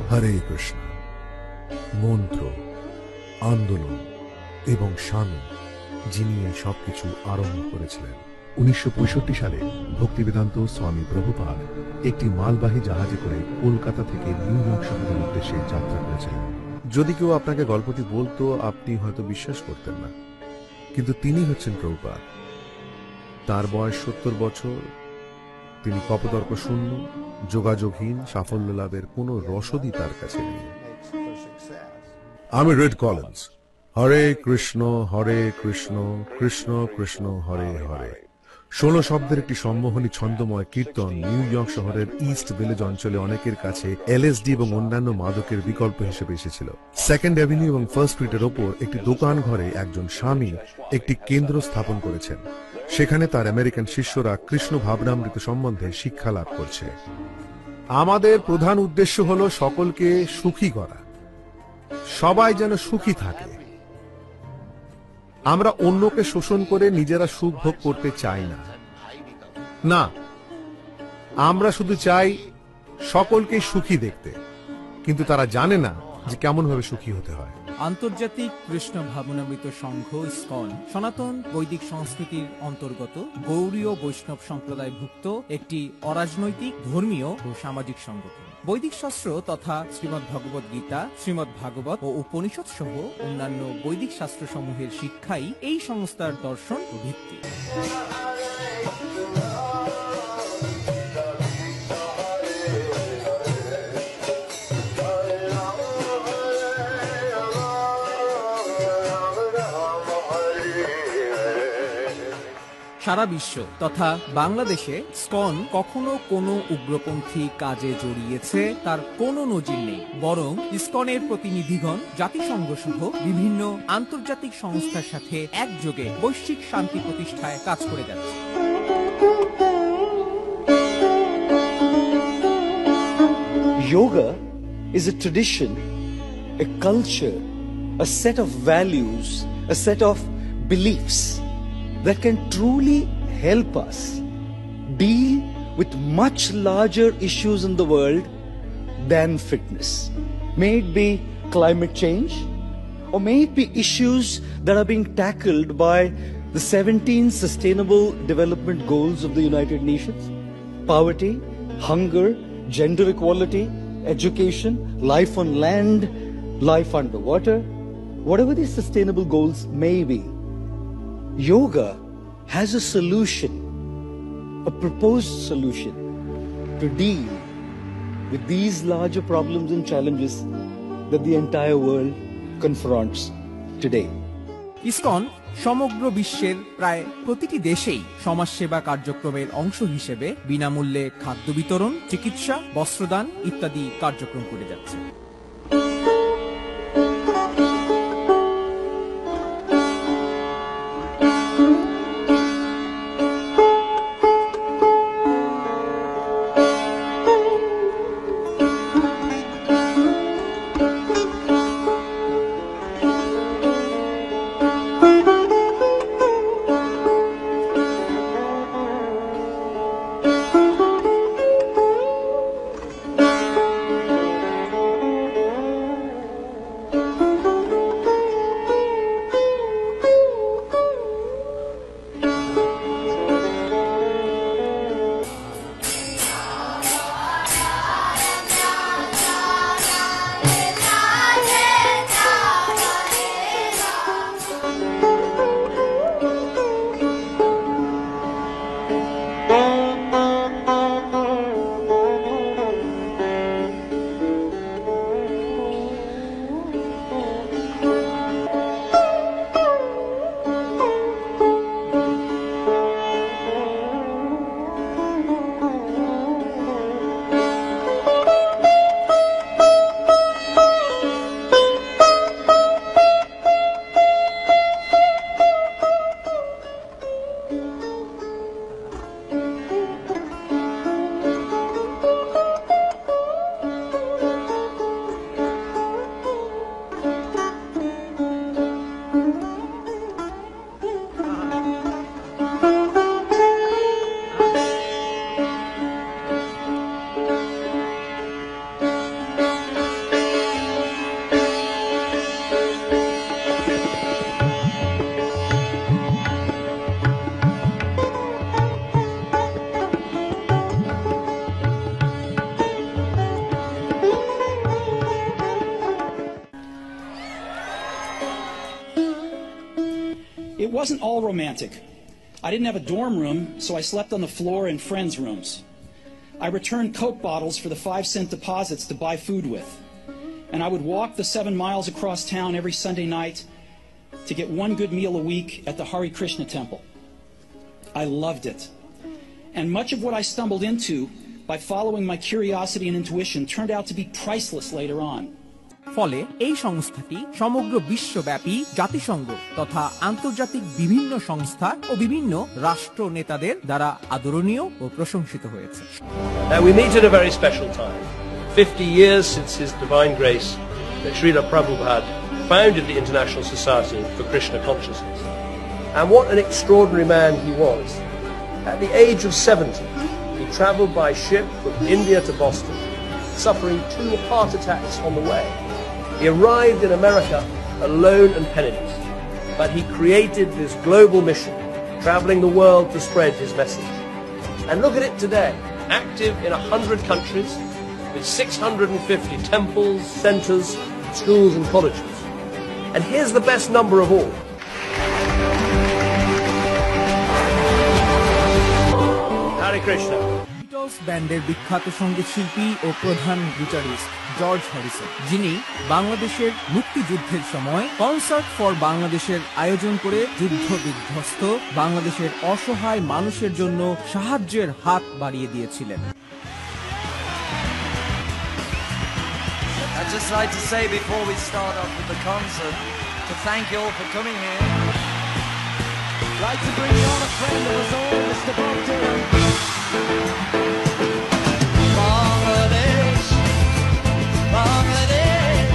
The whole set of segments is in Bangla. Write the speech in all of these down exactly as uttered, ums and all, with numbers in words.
হরে কৃষ্ণ মন্ত্র, আন্দোলন এবং স্বামী যিনি এই সবকিছু আরম্ভ করেছিলেন। উনিশশো পঁয়ষট্টি সালে ভক্তিবেদান্ত স্বামী প্রভুপাদ একটি মালবাহী জাহাজে করে কলকাতা থেকে নিউ ইয়র্ক শহরের উদ্দেশ্যে যাত্রা করেছিলেন। যদি কেউ আপনাকে গল্পটি বলতো আপনি হয়তো বিশ্বাস করতেন না, কিন্তু তিনি হচ্ছেন প্রভুপাদ। তার বয়স সত্তর বছর। তিনি কপতর্ক শূন্য, যোগাযোগহীন, সাফল্য লাভের কোনো রসদই তার কাছে নেই। আমি রেড কলিন্স। হরে কৃষ্ণ হরে কৃষ্ণ কৃষ্ণ কৃষ্ণ হরে হরে ষোলো শব্দের একটি সম্মোহনী ছন্দময় কীর্তন নিউ ইয়র্ক শহরের ইস্ট ভিলেজ অঞ্চলে অনেকের কাছে এলএসডি এবং অন্যান্য মাদকের বিকল্প হিসেবে এসেছিল। সেকেন্ড অ্যাভিনিউ এবং ফার্স্ট স্ট্রিটের ওপর একটি দোকান ঘরে একজন স্বামী একটি কেন্দ্র স্থাপন করেছেন। সেখানে তার আমেরিকান শিষ্যরা কৃষ্ণ ভাবনামৃত সম্বন্ধে শিক্ষা লাভ করছে। আমাদের প্রধান উদ্দেশ্য হল সকলকে সুখী করা, সবাই যেন সুখী থাকে। আমরা অন্যকে শোষণ করে নিজেরা সুখ ভোগ করতে চাই না। না, আমরা শুধু চাই সকলকে সুখী দেখতে, কিন্তু তারা জানে না যে কেমন ভাবে সুখী হতে হয়। আন্তর্জাতিক কৃষ্ণ ভাবনামৃত সংঘ ইসকন সনাতন বৈদিক সংস্কৃতির অন্তর্গত গৌড়ীয় বৈষ্ণব সম্প্রদায়ভুক্ত একটি অরাজনৈতিক, ধর্মীয় ও সামাজিক সংগঠন। বৈদিক শাস্ত্র তথা শ্রীমদ্ ভগবদ গীতা, শ্রীমদ্ ভাগবত ও উপনিষদ সহ অন্যান্য বৈদিক শাস্ত্র সমূহের শিক্ষাই এই সংস্থার দর্শন ও ভিত্তি। সারা বিশ্ব তথা বাংলাদেশে ইসকন কখনো কোনো উগ্রপন্থী কাজে জড়িয়েছে তার কোনো নজির নেই, বরং ইসকনের প্রতিনিধিগণ জাতিসংঘ সহ বিভিন্ন আন্তর্জাতিক সংস্থার সাথে একযোগে বৈশ্বিক শান্তি প্রতিষ্ঠায় কাজ করে যাচ্ছে। Yoga is a tradition, a culture, a set of values, a set of beliefs that can truly help us deal with much larger issues in the world than fitness. May it be climate change, or may it be issues that are being tackled by the seventeen Sustainable Development Goals of the United Nations. Poverty, hunger, gender equality, education, life on land, life underwater, whatever these sustainable goals may be, yoga has a solution, a proposed solution to deal with these larger problems and challenges that the entire world confronts today. ISKCON সমগ্র বিশ্বের প্রায় প্রতিটি দেশেই সমাজসেবা কার্যক্রমের অংশ হিসেবে বিনামূল্যে খাদ্য বিতরণ, চিকিৎসা, বস্ত্রদান ইত্যাদি কার্যক্রম করে যাচ্ছে। wasn't all romantic. I didn't have a dorm room, so I slept on the floor in friends' rooms. I returned Coke bottles for the five cent deposits to buy food with. And I would walk the seven miles across town every Sunday night to get one good meal a week at the Hare Krishna temple. I loved it. And much of what I stumbled into by following my curiosity and intuition turned out to be priceless later on. ফলে এই সংস্থাটি সমগ্র বিশ্বব্যাপী জাতিসংঘ তথা আন্তর্জাতিক বিভিন্ন সংস্থা ও বিভিন্ন রাষ্ট্র নেতাদের দ্বারা আদরণীয় ও প্রশংসিত হয়েছে। Now we meet at a very special time. Fifty years since His Divine Grace, that Srila Prabhupada founded the International Society for Krishna Consciousness. And what an extraordinary man he was. At the age of seventy, he travelled by ship from India to Boston, suffering two heart attacks on the way. He arrived in America alone and penniless, but he created this global mission, travelling the world to spread his message. And look at it today, active in a hundred countries, with six hundred fifty temples, centres, schools and colleges. And here's the best number of all. Hare Krishna. Beatles ব্যান্ডের বিখ্যাত সঙ্গীত শিল্পী ও প্রধান গিটারিস্ট জর্জ হ্যারিসন, যিনি বাংলাদেশের মুক্তিযুদ্ধের সময় কনসার্ট ফর বাংলাদেশের আয়োজন করে যুদ্ধ বিধ্বস্ত বাংলাদেশের অসহায় মানুষের জন্য সাহায্যের হাত বাড়িয়ে দিয়েছিলেন। I'd just like to say before we start off with the concert, to thank you all for coming here. I'd like to bring you on a friend of us all, Mister Bob Dylan. Bangladesh, Bangladesh,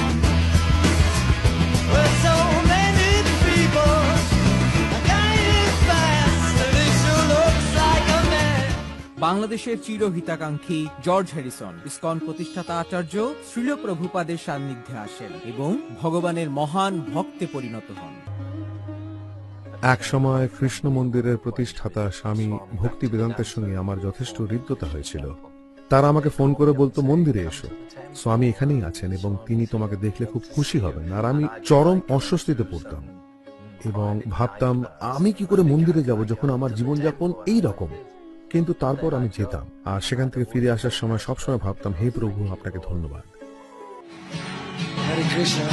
where so many people are dying fast, and it sure looks like a man. বাংলাদেশের চিরহিতাকাঙ্ক্ষী জর্জ হ্যারিসন ইসকন প্রতিষ্ঠাতা আচার্য শ্রীল প্রভুপাদের সান্নিধ্যে আসেন এবং ভগবানের মহান ভক্তে পরিণত হন। এক সময় কৃষ্ণ মন্দিরের প্রতিষ্ঠাতা স্বামী ভক্তি বেদান্তের সঙ্গে আমার যথেষ্ট হৃদ্যতা হয়েছিল। তারা আমাকে ফোন করে বলতো, মন্দিরে এসো, স্বামী এখানেই আছেন এবং তিনি তোমাকে দেখলে খুব খুশি হবেন। আর আমি চরম অস্বস্তিতে পড়তাম এবং ভাবতাম আমি কি করে মন্দিরে যাব যখন আমার জীবনযাপন এই রকম। কিন্তু তারপর আমি যেতাম, আর সেখান থেকে ফিরে আসার সময় সবসময় ভাবতাম, হে প্রভু, আপনাকে ধন্যবাদ। Hare Krishna,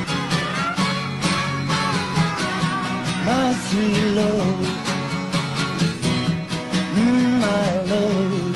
my sweet Lord, mm, my Lord.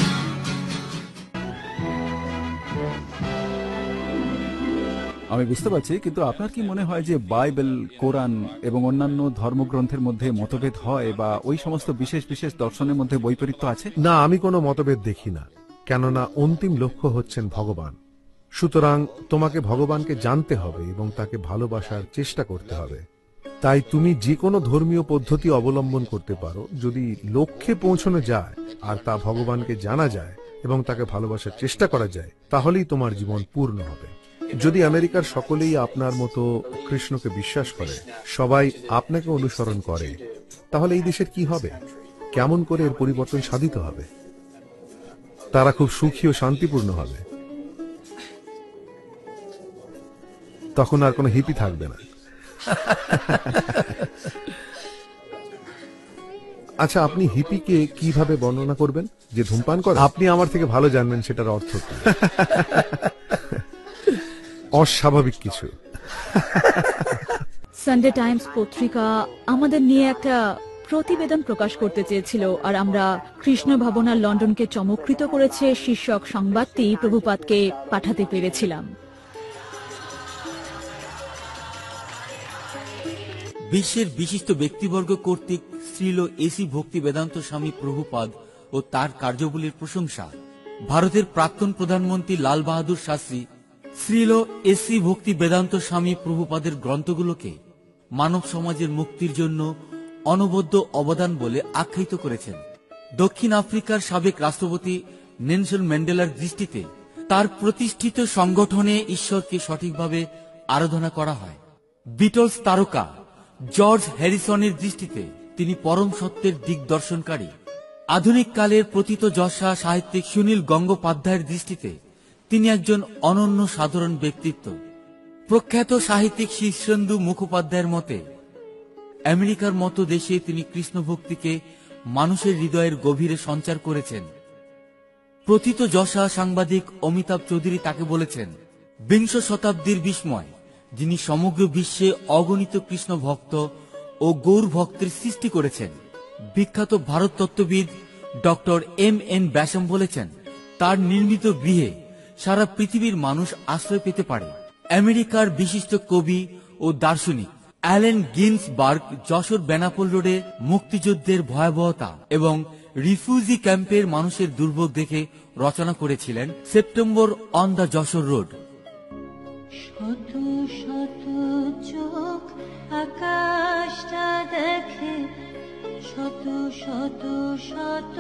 আমি বুঝতে পারছি, কিন্তু আপনার কি মনে হয় যে বাইবেল, কোরআন এবং অন্যান্য ধর্মগ্রন্থের মধ্যে মতভেদ হয় বা ওই সমস্ত বিশেষ বিশেষ দর্শনের মধ্যে বৈপরীত্য আছে? না, আমি কোনো মতভেদ দেখি না, কেননা অন্তিম লক্ষ্য হচ্ছেন ভগবান। সুতরাং তোমাকে ভগবানকে জানতে হবে এবং তাকে ভালোবাসার চেষ্টা করতে হবে। তাই তুমি যে কোনো ধর্মীয় পদ্ধতি অবলম্বন করতে পারো, যদি লক্ষ্যে পৌঁছানো যায় আর তা ভগবানকে জানা যায় এবং তাকে ভালোবাসার চেষ্টা করা যায়, তাহলেই তোমার জীবন পূর্ণ হবে। যদি আমেরিকার সকলেই আপনার মতো কৃষ্ণকে বিশ্বাস করে, সবাই আপনাকে অনুসরণ করে, তাহলে এই দেশের কি হবে? কেমন করে এর পরিবর্তন সাধিত হবে? তারা খুব সুখী ও শান্তিপূর্ণ হবে। তখন আর কোনো হিপি থাকবে না। আচ্ছা, আপনি হিপিকে কিভাবে বর্ণনা করবেন? যে ধূমপান করে? আপনি আমার থেকে ভালো জানবেন সেটার অর্থ কি। অস্বাভাবিক কিছু। সানডে টাইমস পত্রিকা আমাদের নিয়ে একটা প্রতিবেদন প্রকাশ করতে চেয়েছিল, আর আমরা কৃষ্ণ ভাবনা লন্ডনকে চমৎকৃত করেছে শীর্ষক সংবাদটি প্রভুপাদকে পাঠাতে পেরেছিলাম। বিশ্বের বিশিষ্ট ব্যক্তিবর্গ কর্তৃক শ্রীল এসি ভক্তি বেদান্ত স্বামী প্রভুপাদ ও তার কার্যবলীর প্রশংসা। ভারতের প্রাক্তন প্রধানমন্ত্রী লাল বাহাদুর শাস্ত্রী শ্রীল এসি ভক্তি বেদান্ত স্বামী প্রভুপাদের গ্রন্থগুলোকে মানব সমাজের মুক্তির জন্য অনবদ্য অবদান বলে আখ্যায়িত করেছেন। দক্ষিণ আফ্রিকার সাবেক রাষ্ট্রপতি নেলসন ম্যান্ডেলার দৃষ্টিতে তার প্রতিষ্ঠিত সংগঠনে ঈশ্বরকে সঠিকভাবে আরাধনা করা হয়। বিটলস তারকা জর্জ হ্যারিসনের দৃষ্টিতে তিনি পরম সত্যের দিকদর্শনকারী। আধুনিক কালের প্রথিতযশা সাহিত্যিক সুনীল গঙ্গোপাধ্যায়ের দৃষ্টিতে তিনি একজন অনন্য সাধারণ ব্যক্তিত্ব। প্রখ্যাত সাহিত্যিক শীর্ষেন্দু মুখোপাধ্যায়ের মতে আমেরিকার মতো দেশে তিনি কৃষ্ণ ভক্তিকে মানুষের হৃদয়ের গভীরে সঞ্চার করেছেন। প্রথিতযশা সাংবাদিক অমিতাভ চৌধুরী তাকে বলেছেন, বিংশ শতাব্দীর বিস্ময়, যিনি সমগ্র বিশ্বে অগণিত কৃষ্ণ ভক্ত ও গৌর ভক্তের সৃষ্টি করেছেন। বিখ্যাত ভারত তত্ত্ববিদ ডক্টর এম এন ব্যাসম বলেছেন, তার নির্মিত গৃহে সারা পৃথিবীর মানুষ আশ্রয় পেতে পারে। আমেরিকার বিশিষ্ট কবি ও দার্শনিক অ্যালেন গিন্সবার্গ যশোর বেনাপোল রোডে মুক্তিযুদ্ধের ভয়াবহতা এবং রিফিউজি ক্যাম্পের মানুষের দুর্ভোগ দেখে রচনা করেছিলেন September on the Jessore road. শত শত চোখ আকাশটা দেখে, শত শত শত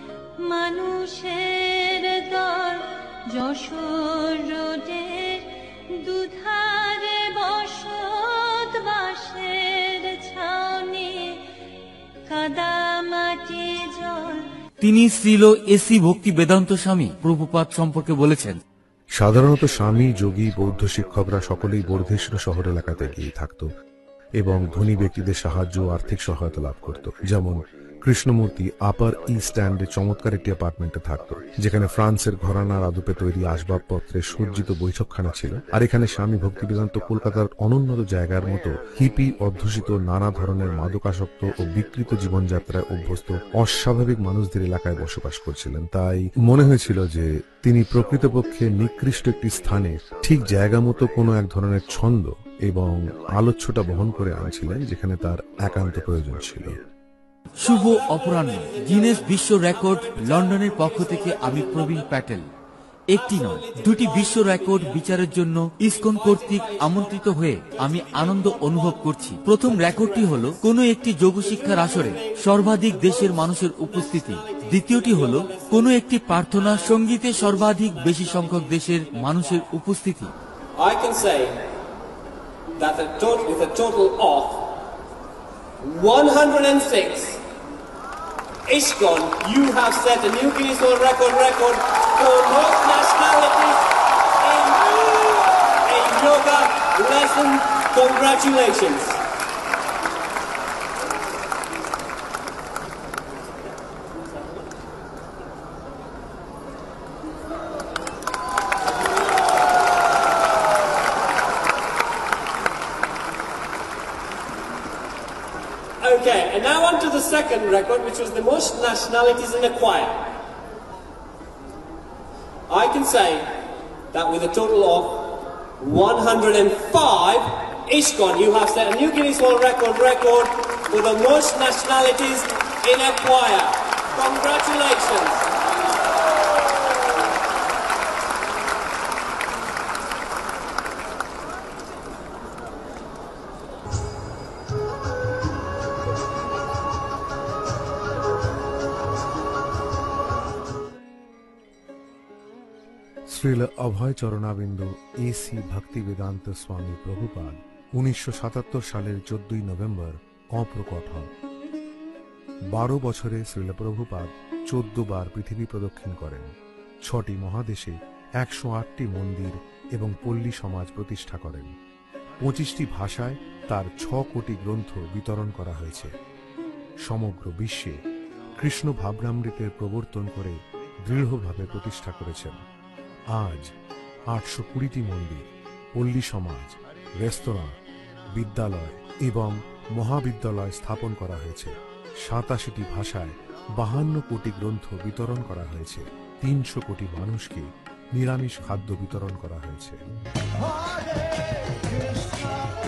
মানুষের দল যশোর রোডের দুধারে বসত বাসের ছাউনি, কাদা মাটি জল। তিনি শ্রীল এসি ভক্তি বেদান্ত স্বামী প্রভুপাদ সম্পর্কে বলেছেন, সাধারণত স্বামী, যোগী, বৌদ্ধ শিক্ষকরা সকলেই বর্ধেশ্বর শহর এলাকাতে গিয়ে থাকত এবং ধনী ব্যক্তিদের সাহায্য ও আর্থিক সহায়তা লাভ করত। যেমন কৃষ্ণমূর্তি আপার ইস্ট স্ট্যান্ডে চমৎকার একটি অ্যাপার্টমেন্টে থাকত, যেখানে ফ্রান্সের ঘরানার আদপে তৈরি আসবাবপত্রে সজ্জিত বৈঠকখানা ছিল। আর এখানে স্বামী ভক্তিবেদান্ত কলকাতার অনুন্নত জায়গার মতো হিপি অধ্যুষিত নানা ধরনের মাদকাসক্ত ও বিকৃত জীবনযাত্রায় অভ্যস্ত অস্বাভাবিক মানুষদের এলাকায় বসবাস করছিলেন। তাই মনে হয়েছিল যে তিনি প্রকৃতপক্ষে নিকৃষ্ট একটি স্থানে ঠিক জায়গা মতো কোনো এক ধরনের ছন্দ এবং আলোচ্যটা বহন করে আনছিলেন, যেখানে তার একান্ত প্রয়োজন ছিল। শুভ অপরাহ্ন। গিনেস বিশ্ব রেকর্ড লন্ডনের পক্ষ থেকে আমি প্রবীণ প্যাটেল একটি নয় দুটি বিশ্ব রেকর্ড বিচারের জন্য ইসকন কর্তৃক আমন্ত্রিত হয়ে আমি আনন্দ অনুভব করছি। প্রথম রেকর্ডটি হল কোন একটি যোগ শিক্ষার আসরে সর্বাধিক দেশের মানুষের উপস্থিতি। দ্বিতীয়টি হল কোন একটি প্রার্থনা সঙ্গীতে সর্বাধিক বেশি সংখ্যক দেশের মানুষের উপস্থিতি। I can say that a total, with a total of one hundred six ISKCON, you have set a new Guinness World Record record for most nationalities in a yoga lesson. Congratulations. Okay, and now on to the second record, which was the most nationalities in a choir. I can say that with a total of one hundred five, ISKCON, you have set a new Guinness World Record record for the most nationalities in a choir. Congratulations. Srila Abhay Charanaravinda A C Bhakti Vedanta স্বামী প্রভুপাদ উনিশশো সাতাত্তর সালের চোদ্দই নভেম্বর অপ্রকট হন। বারো বছরে শ্রীল প্রভুপাদ চোদ্দ বার পৃথিবী প্রদক্ষিণ করেন, ছটি মহাদেশে একশো আটটি মন্দির এবং পল্লী সমাজ প্রতিষ্ঠা করেন। পঁচিশটি ভাষায় তার ছ কোটি গ্রন্থ বিতরণ করা হয়েছে। সমগ্র বিশ্বে কৃষ্ণ ভাবনামৃতের প্রবর্তন করে দৃঢ়ভাবে প্রতিষ্ঠা করেছেন। আজ আটশো কুড়িটি মন্দির, পল্লী সমাজ, রেস্তোরাঁ, বিদ্যালয় এবং মহাবিদ্যালয় স্থাপন করা হয়েছে। সাতাশিটি ভাষায় বাহান্ন কোটি গ্রন্থ বিতরণ করা হয়েছে। তিনশো কোটি মানুষকে নিরামিষ খাদ্য বিতরণ করা হয়েছে।